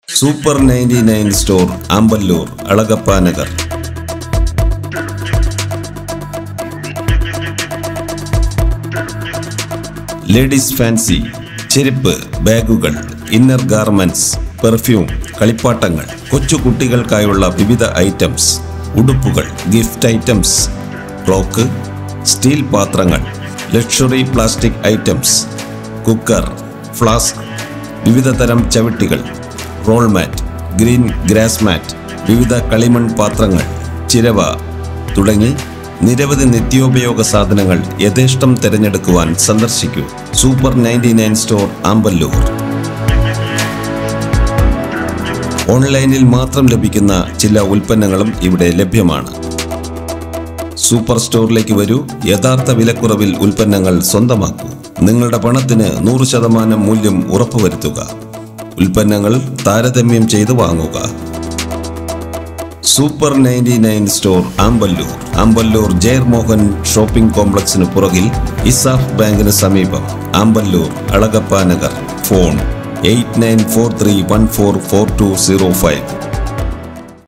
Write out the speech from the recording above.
Super 99 store, Amballur, Alagappa, Nagar. Ladies fancy, ചെരുപ്പ്, ബാഗുകൾ, inner garments, perfume, കളിപ്പാട്ടങ്ങൾ, കൊച്ചുകുട്ടികൾക്കായുള്ള വിവിധ ഐറ്റംസ്, ഉടുപ്പുകൾ, ഗിഫ്റ്റ് ഐറ്റംസ്, ക്ലോക്ക്, സ്റ്റീൽ പാത്രങ്ങൾ, luxury plastic items, cooker, flask, വിവിധ തരം ചവിട്ടികൾ, roll mat, green grass mat, വിവിധ കളിമൺ പാത്രങ്ങൾ, ചിരവ തുടങ്ങി നിരവധി നിത്യോപയോഗ സാധനങ്ങൾ യഥേഷ്ടം തിരഞ്ഞെടുക്കുവാൻ സന്ദർശിക്കൂ. Super 99 store, Ampallur. ഓൺലൈനിൽ മാത്രം ലഭിക്കുന്ന ചില ഉൽപ്പന്നങ്ങളും ഇവിടെ ലഭ്യമാണ്. സൂപ്പർ സ്റ്റോറിലേക്ക് വരൂ. യഥാർത്ഥ വിലക്കുറവിൽ ഉൽപ്പന്നങ്ങൾ സ്വന്തമാക്കൂ. നിങ്ങളുടെ പണത്തിന് 100% മൂല്യം ഉറപ്പുവരുത്തുക. ഉൽപ്പന്നങ്ങൾ താരതമ്യം ചെയ്ത് വാങ്ങുക. Super 99 store, Ampallur. Ampallur Jayarmohan shopping കോംപ്ലക്സിന് പുറകിൽ ഇസാഫ് ബാങ്കിന് സമീപം. ആമ്പല്ലൂർ, അളഗപ്പ നഗർ. ഫോൺ 8943144205.